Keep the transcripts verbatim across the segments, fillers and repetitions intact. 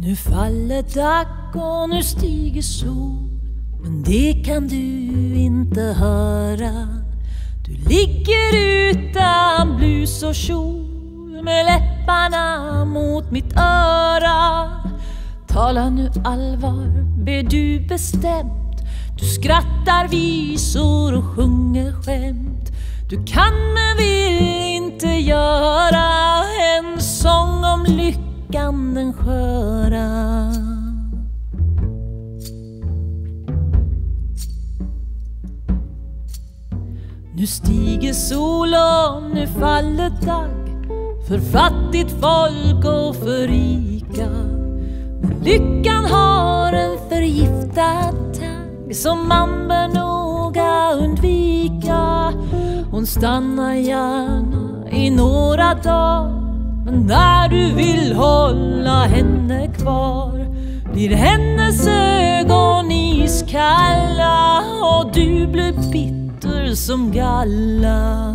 Nu faller dag och nu stiger sol, men det kan du inte höra. Du ligger utan blus och kjol med läpparna mot mitt öra. Tala nu allvar, ber du bestämt. Du skrattar visor och sjunger skämt. Du kan men vill inte göra en sång om lyckan den sköra. Nu stiger sol och nu faller dag, för fattigt folk och för rika. Men lyckan har en förgiftad tagg som man bör noga undvika. Hon stannar gärna i några dagar, men när du vill hålla henne kvar blir hennes ögon iskalla och du blir bitter som galla.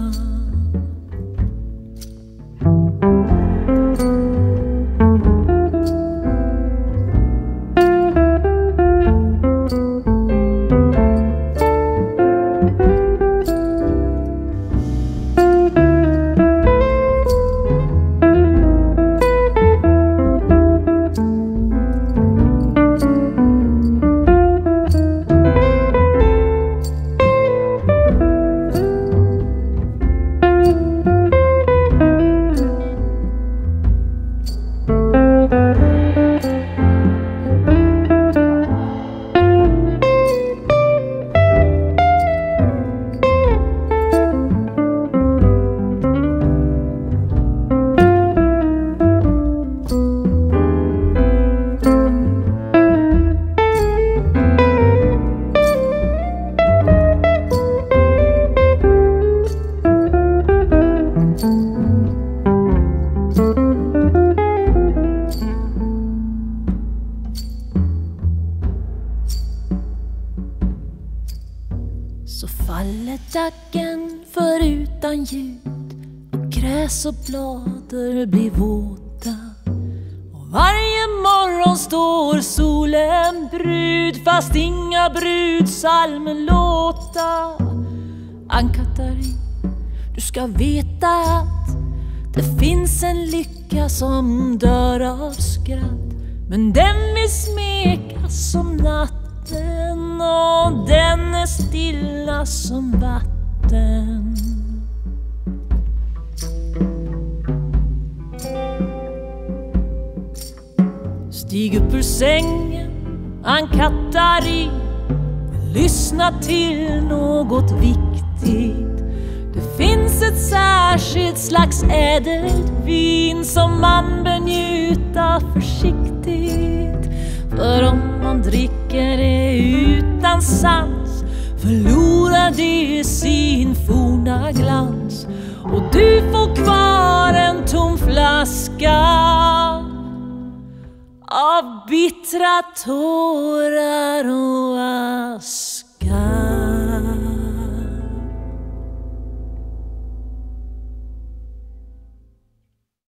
Så faller dagen förutan ljud och gräs och blader blir våta. Och varje morgon står solen brud fast inga brudsalmen låta. Ann-Katarin, du ska veta att det finns en lycka som dör av skratt, men den vill smekas som natt och den är stilla som vatten. Stig upp ur sängen, Ann-Katarin, lyssna till något viktigt. Det finns ett särskilt slags ädelt vin som man bör njuta försiktigt. För om man dricker det utan sans förlorar det sin forna glans och du får kvar en tom flaska av bittra tårar och ask.